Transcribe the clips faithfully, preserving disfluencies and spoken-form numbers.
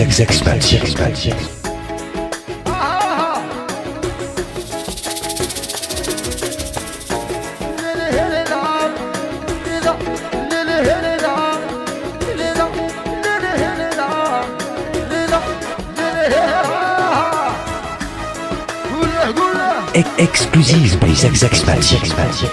Expat. Exclusive by Expat.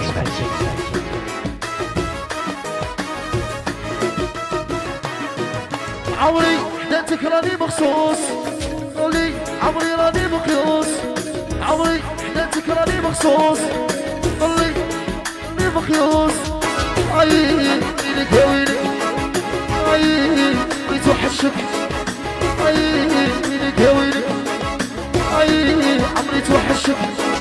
عمري حداتك راني مخصوص قولي عمري راني مقيوس عمري حداتك راني مخصوص قولي راني مقيوس عيني لك يا ويلي عيني توحشك عيني لك يا ويلي عيني عمري توحشك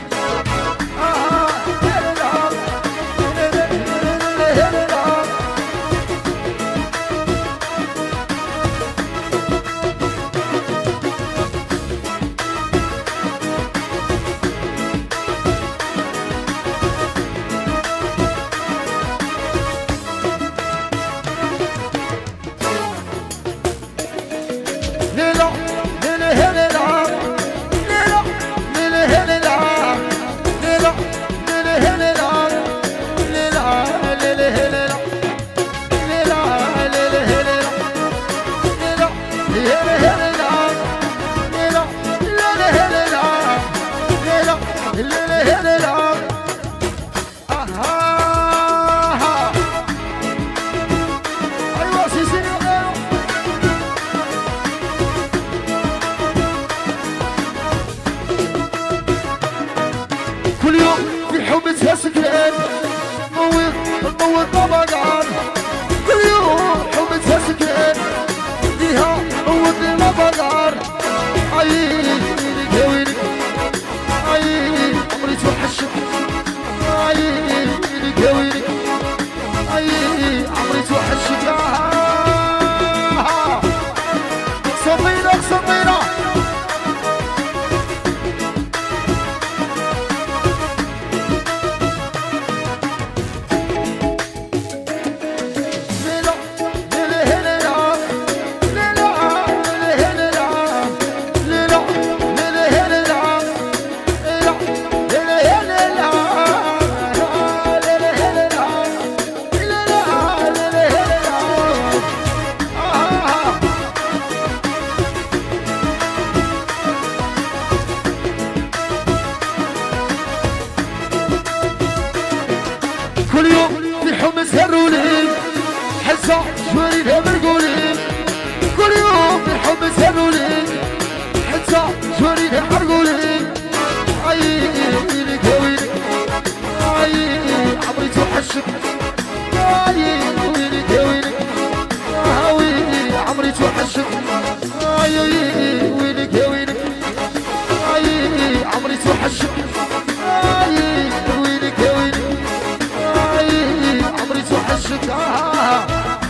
كل يوم في حومتها سكران نور نور طبقان كل يوم حومتها سكران فيها نور طبقان عيني يا ويلي عيني عمري توحشك عيني يا ويلي عيني عمري توحشك صبينا صبينا كل يوم في حمص هرولين حسا شوارينها مرقولين كل يوم في حمص هرولين حسا شوارينها مرقولين عيني لك يا ويلي عيني عمري توحشك عيني لك يا ويلي عيني عمري توحشك عيني ويلك يا ويلي عيني عمري توحشك عيني ويلك يا ويلي عمري توحشك آه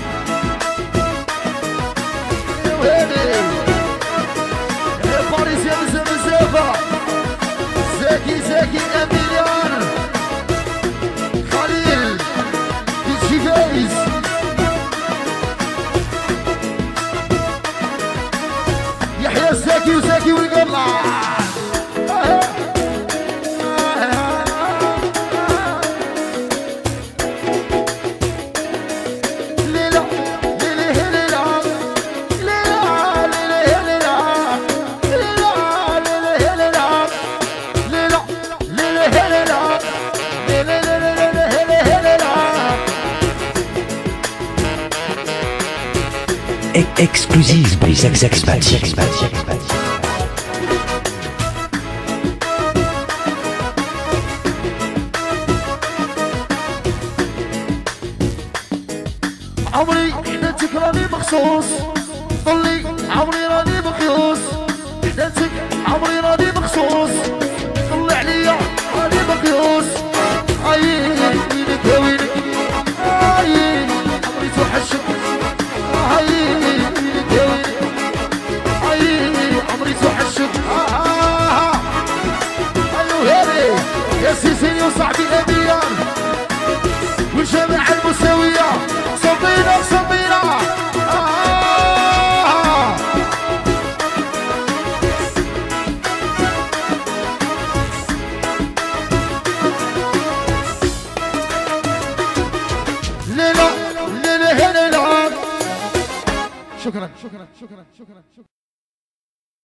يا ويلي يا باريس يا بزاف بزافة زاكي زاكي أميليان خليل بيتشي فايز يحيى الزاكي وزاكي والقمع Exclusive by Expat. عمري حداتك راني مخصوص طلي عمري راني مقيوس حداتك عمري راني مخصوص طلي عليا راني مقيوس عيني لك يا ويلي عيني عمري توحشك عيني لك يا ويلي عيني عمري توحشك ايوه هذي يا سيسي وصاحبي ابيان والجامعة المساوية صبينا صبينا آه شكرا شكرا شكرا شكرا شكرا